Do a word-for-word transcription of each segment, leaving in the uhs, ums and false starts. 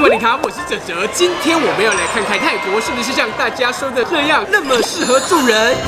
么你好，我是哲哲，今天我们要来看看泰国是不是像大家说的这样那么适合住人。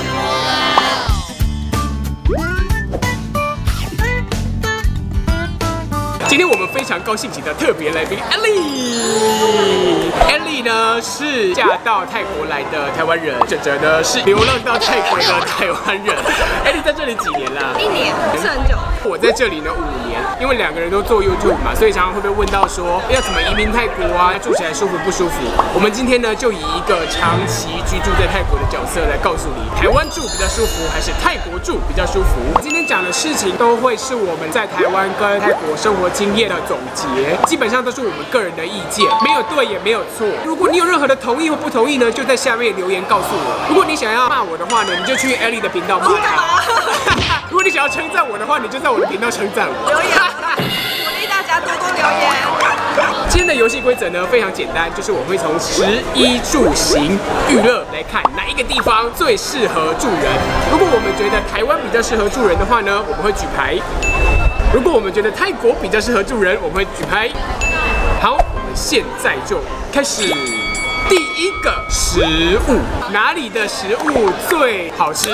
今天我们非常高兴请到特别来宾 Ellie。Ellie 呢是嫁到泰国来的台湾人，哲哲呢是流浪到泰国的台湾人。Ellie 在这里几年了？ 一年，不是很久。 我在这里呢五年，因为两个人都做 YouTube 嘛，所以常常会被问到说要怎么移民泰国啊，住起来舒服不舒服？我们今天呢就以一个长期居住在泰国的角色来告诉你，台湾住比较舒服还是泰国住比较舒服？今天讲的事情都会是我们在台湾跟泰国生活经验的总结，基本上都是我们个人的意见，没有对也没有错。如果你有任何的同意或不同意呢，就在下面留言告诉我。如果你想要骂我的话呢，你就去 Ellie 的频道骂他。如果你想要称赞我的话，你就在我的频道称赞我。 留言，鼓励大家多多留言。 今天的游戏规则呢非常简单，就是我会从食衣住行娱乐来看哪一个地方最适合住人。如果我们觉得台湾比较适合住人的话呢，我们会举牌。如果我们觉得泰国比较适合住人，我们会举牌。好，我们现在就开始。第一个食物，哪里的食物最好吃？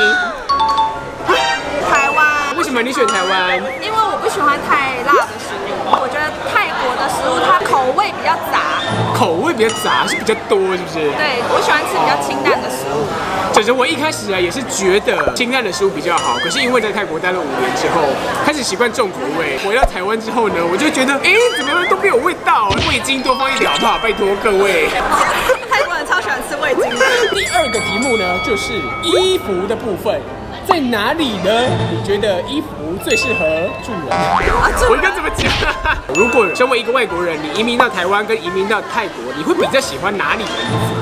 台湾。 为什么你选台湾？ 因为我不喜欢太辣的食物，我觉得泰国的食物它口味比较杂。 口味比较杂是比较多，是不是？ 对，我喜欢吃比较清淡的食物。 哲哲，我一开始啊也是觉得清淡的食物比较好，可是因为在泰国待了五年之后，开始习惯重口味。回到台湾之后呢，我就觉得，哎，怎么都没有味道，味精多放一点好不好？拜托各位。 泰国人超喜欢吃味精的。 第二个题目呢，就是衣服的部分，在哪里呢？你觉得衣服最适合住人？啊、我应该怎么讲？如果身为一个外国人，你移民到台湾跟移民到泰国，你会比较喜欢哪里的衣服？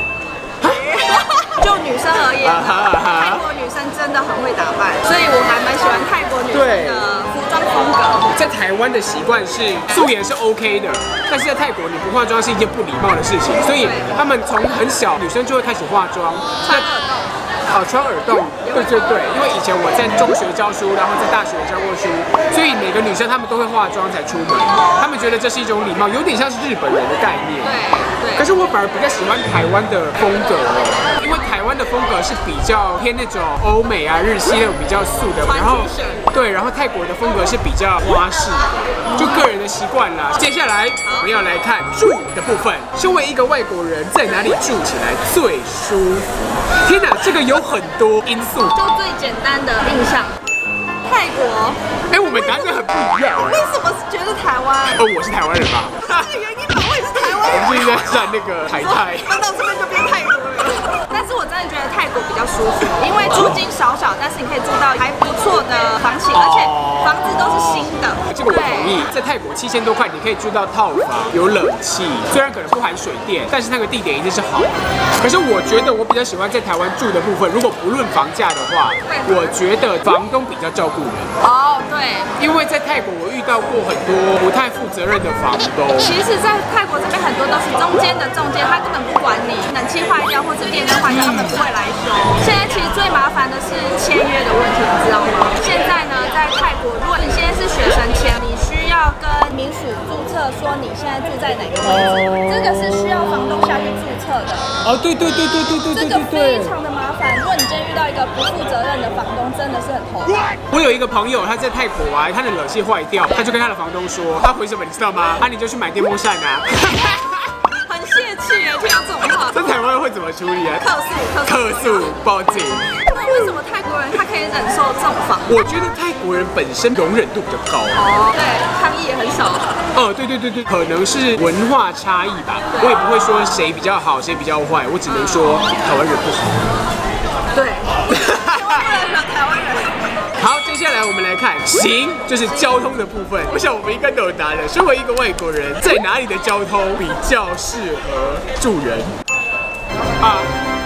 就女生而言，泰国女生真的很会打扮，所以我还蛮喜欢泰国女生的服装风格。 在台湾的习惯是素颜是 OK 的，但是在泰国你不化妆是一件不礼貌的事情，所以他们从很小女生就会开始化妆， 穿耳洞。 哦，穿耳洞，对对对，因为以前我在中学教书，然后在大学也教过书，所以每个女生她们都会化妆才出门，她们觉得这是一种礼貌，有点像是日本人的概念。 对对。 可是我反而比较喜欢台湾的风格哦，因为台湾的风格是比较偏那种欧美啊、日系那种比较素的，然后对，然后泰国的风格是比较花式的，就个人的习惯啦。接下来我们要来看住的部分，身为一个外国人，在哪里住起来最舒服？天哪，这个有很多因素。 就最简单的印象，泰国。 哎，我们答案很不一样。 为什么觉得台湾？ 哦，我是台湾人吧？ 这个原因吧，我也是台湾人。 我们是在站那个海泰。 搬到这边就变泰国人。但是我真的觉得泰国比较舒服，因为租金少少，但是你可以住到还不错的房型，而且房子都是新的。 这个我同意，在泰国七千多块你可以住到套房，有冷气，虽然可能不含水电，但是那个地点一定是好的。可是我觉得我比较喜欢在台湾住的部分，如果不论房价的话，我觉得房东比较照顾人。 哦，对， 因为在泰国我遇到过很多不太负责任的房东。 其实，在泰国这边很多都是中间的中介，他根本不管你冷气坏掉或者电灯坏掉，他们不会来修。现在其实最麻烦的是签约的问题，你知道吗？现在呢，在泰国，如果你现在是学生签，你需要跟民署注册说你现在住在哪个位置，这个是需要房东下去注册的。 哦，对对对对对对对对， 这个非常的麻烦。如果你今天遇到一个不负责任的房东，真的是很头大。 我有一个朋友，他在泰国啊，他的冷气坏掉，他就跟他的房东说，他回什么你知道吗？啊，你就去买电风扇啊。 很泄气耶，听到这种话。 在台湾会怎么处理啊？ 客诉， 客诉，报警。 那为什么泰国人他可以忍受这种房？ 我觉得泰国人本身容忍度比较高。 哦，对，抗议也很少。 哦，对对对对，可能是文化差异吧。我也不会说谁比较好，谁比较坏，我只能说台湾人不好。 对，千万不能惹台湾人。 好，接下来我们来看行，就是交通的部分。我想我们应该都有答案。身为一个外国人，在哪里的交通比较适合住人？啊，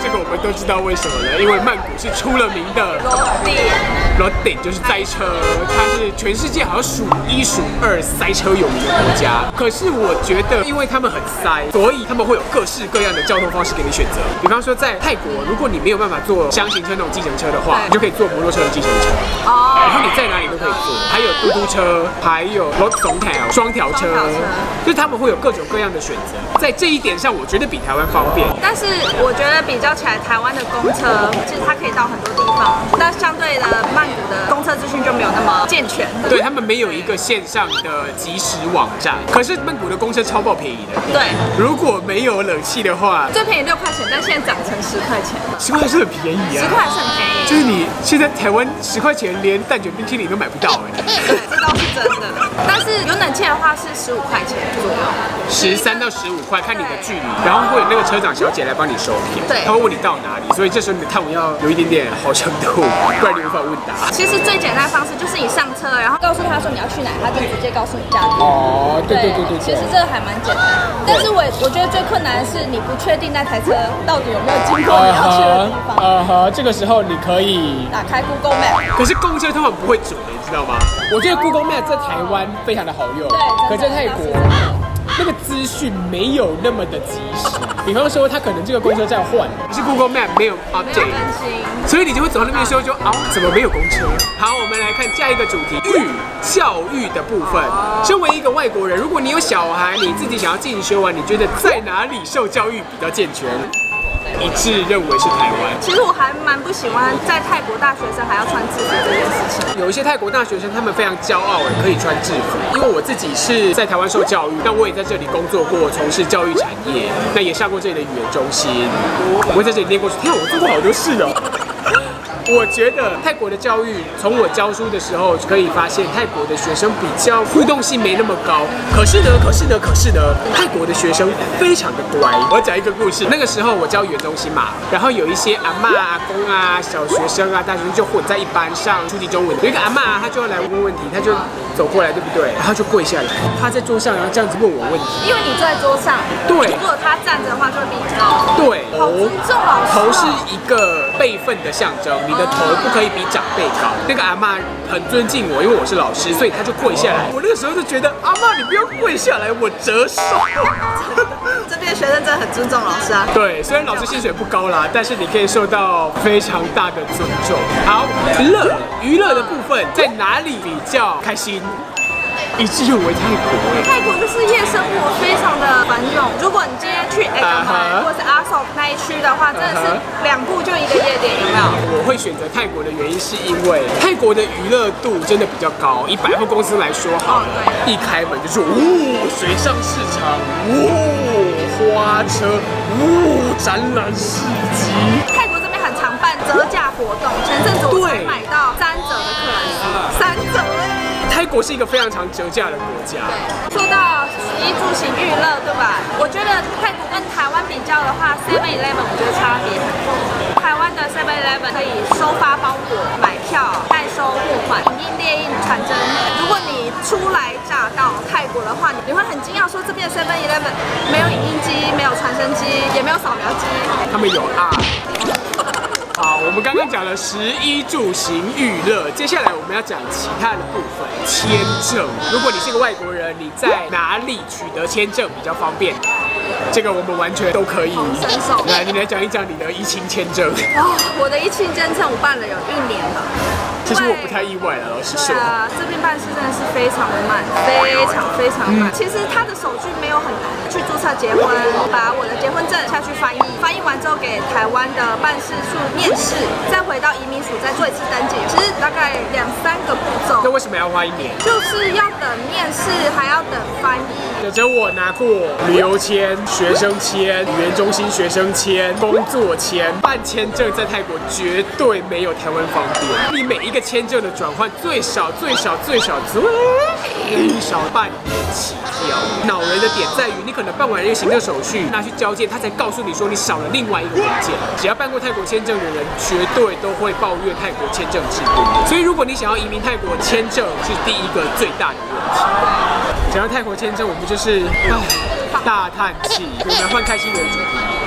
这个我们都知道为什么了，因为曼谷是出了名的罗顶， 罗顶就是塞车，它是全世界好像数一数二塞车有名的国家。可是我觉得，因为他们很塞，所以他们会有各式各样的交通方式给你选择。比方说在泰国，如果你没有办法坐箱型车那种计程车的话，你就可以坐摩托车的计程车。哦。然后你在哪里都可以坐，还有嘟嘟车，还有罗总条双条车，就是他们会有各种各样的选择。在这一点上，我觉得比台湾方便。 但是我觉得比较起来，台湾的公车其实它可以到很多地方，但相对的曼谷的公车资讯就没有那么健全。 对，他们没有一个线上的即时网站，可是曼谷的公车超爆便宜的。 对， 如果没有冷气的话， 最便宜六块钱，但现在涨成十块钱。 十块是很便宜啊， 十块是很便宜。 就是你现在台湾十块钱连蛋卷冰淇淋都买不到哎。 对，这倒是真的。但是有冷气的话是十五块钱左右， 十三到十五块，看你的距离，然后会有那个车长小姐来帮你收票， 对， 他会问你到哪里，所以这时候你的探文要有一点点好程度，不然你无法问答。 其实最简单的方式就是你上车，然后告诉他说你要去哪，他就直接告诉你价格。 哦，对对对对， 其实这个还蛮简单，但是我我觉得最困难的是你不确定那台车到底有没有经过你要去的地方。 呃呵，这个时候你可以打开 Google Map， 可是公车通常不会准的，你知道吗？我觉得 Google Map 在台湾非常的好用， 对， 可在泰国那个资讯没有那么的及时。比方说，他可能这个公车站换了，可是 Google Map 没有 update， 所以你就会走到那边的时候就啊，怎么没有公车？好，我们来看下一个主题，育教育的部分。身为一个外国人，如果你有小孩，你自己想要进修啊，你觉得在哪里受教育比较健全？一致认为是台湾。 其实我还蛮不喜欢在泰国大学生还要穿制服这件事情。 有一些泰国大学生，他们非常骄傲哎，可以穿制服。因为我自己是在台湾受教育，那我也在这里工作过，从事教育产业，那也上过这里的语言中心，我在这里念过书。天啊，我做过好多事哦。我觉得泰国的教育，从我教书的时候可以发现，泰国的学生比较互动性没那么高。可是呢，可是呢，可是呢，泰国的学生非常的乖。我要讲一个故事，那个时候我教语言中心嘛，然后有一些阿嬷、阿公啊、小学生啊、大学生就混在一班上初级中文。有一个阿嬷，她就要来问问题，她就走过来，对不对？然后就跪下来，她在桌上，然后这样子问我问题。 因为你坐在桌上， 对， 如果他站着的话就会比你高。 对， 好尊重老师。 头是一个辈分的象征。你的头不可以比长辈高。那个阿嬷很尊敬我，因为我是老师，所以她就跪下来。我那个时候就觉得，阿嬷你不要跪下来，我折寿。 这边的学生真的很尊重老师啊。 对，虽然老师薪水不高啦，但是你可以受到非常大的尊重。好，乐娱乐的部分在哪里比较开心？一致认为泰国， 泰国就是夜生活非常的繁荣。如果你今天去 A 港湾或是阿首那一区的话，真的是两步就一个夜店，有没有？ 我会选择泰国的原因是因为泰国的娱乐度真的比较高。以百货公司来说好了，一开门就是呜水上市场，呜花车，呜展览市集。 泰国这边很常办折价活动，前阵子我才买到三折的克莱斯，三折哎。 泰国是一个非常常折价的国家。 说到衣住行娱乐，对吧？我觉得泰国跟台湾比较的话 ，seven eleven 我觉得差别很多。台湾的 seven eleven 可以收发包裹、买票、代收货款、影印列印、传真。如果你初来乍到泰国的话，你会很惊讶说这边的 seven eleven 没有影印机、没有传真机，也没有扫描机。 他们有啊。好，我们刚刚讲了食衣住行娱乐，接下来我们要讲其他的部分。签证，如果你是个外国人，你在哪里取得签证比较方便？这个我们完全都可以。来，你来讲一讲你的疫情签证。 哦，我的疫情签证我办了有一年了。 其实我不太意外了，老实说。 对啊，这边办事真的是非常的慢，非常非常慢。其实他的手续没有很难，去注册结婚，把我的结婚证下去翻译，翻译完之后给台湾的办事处面试，再回到移民署再做一次登记。其实大概两三个步骤。 那为什么要花一年？ 就是要等面试，还要等翻译。 只有我拿过旅游签、学生签、语言中心学生签、工作签，办签证在泰国绝对没有台湾方便。你每一个签证的转换最少最少最少最少半年起跳。恼人的点在于，你可能办完一个行政手续，拿去交件，他才告诉你说你少了另外一个文件。只要办过泰国签证的人，绝对都会抱怨泰国签证制度。所以如果你想要移民泰国，签证是第一个最大的问题。讲到泰国签证，我们就是唉大叹气。我们换开心的主题。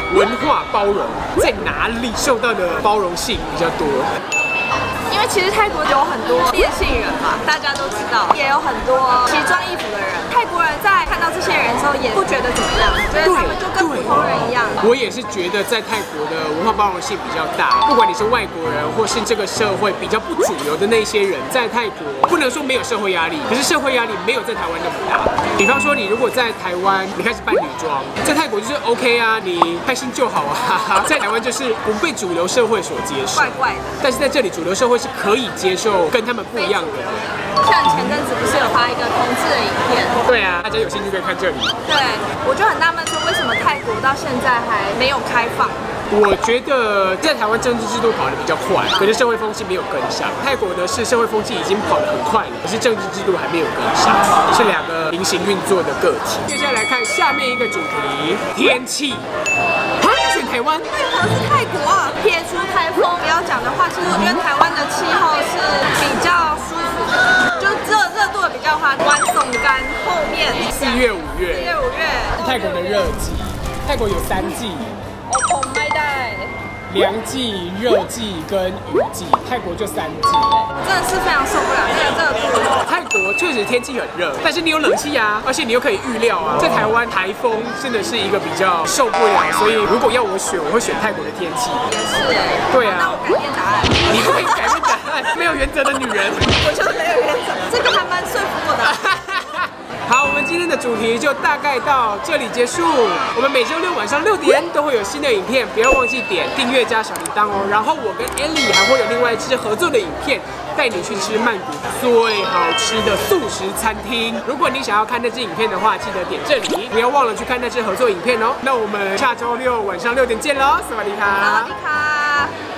文化包容在哪里受到的包容性比较多？ 因为其实泰国有很多变性人嘛，大家都知道，也有很多奇装异服的人。泰国人在看到这些人的时候，也不觉得怎么样，觉得他们就跟普通人一样。 我也是觉得在泰国的文化包容性比较大，不管你是外国人，或是这个社会比较不主流的那些人，在泰国不能说没有社会压力，可是社会压力没有在台湾那么大。比方说，你如果在台湾你开始扮女装，在泰国就是 OK 啊，你开心就好啊。在台湾就是不被主流社会所接受， 怪怪的。 但是在这里，主流社会是可以接受跟他们不一样的。 像前阵子不是有发一个同志的影片？ 对啊，大家有兴趣可以看这里。 对，我就很纳闷说，为什么泰国到现在还没有开放？ 我觉得在台湾政治制度跑得比较快，可是社会风气没有跟上。泰国的是社会风气已经跑得很快了，可是政治制度还没有跟上，是两个平行运作的个体。接下来看下面一个主题：天气。啊，选台湾？ 为何是泰国啊？撇除台风不要讲的话，其实我觉得台湾的气候是比较舒服的，就热热度的比较话，晚总干后面四月五月， 四月五月， 泰国的热季。泰国有三季。 哦，麦带。 凉季、热季跟雨季，泰国就三季， 真的是非常受不了这个热度。 泰国确实天气很热，但是你有冷气啊，而且你又可以预料啊。在台湾台风真的是一个比较受不了，所以如果要我选，我会选泰国的天气。 也是哎， 对啊。 那我改变答案。 你不可以改变答案，没有原则的女人。 我就是没有原则，这个还蛮说服我的。 好，我们今天的主题就大概到这里结束。我们每周六晚上六点都会有新的影片，不要忘记点订阅加小铃铛哦。然后我跟 Ellie 还会有另外一支合作的影片，带你去吃曼谷最好吃的素食餐厅。如果你想要看那支影片的话，记得点这里，不要忘了去看那支合作影片哦。那我们下周六晚上六点见喽，萨瓦迪卡。 萨瓦迪卡。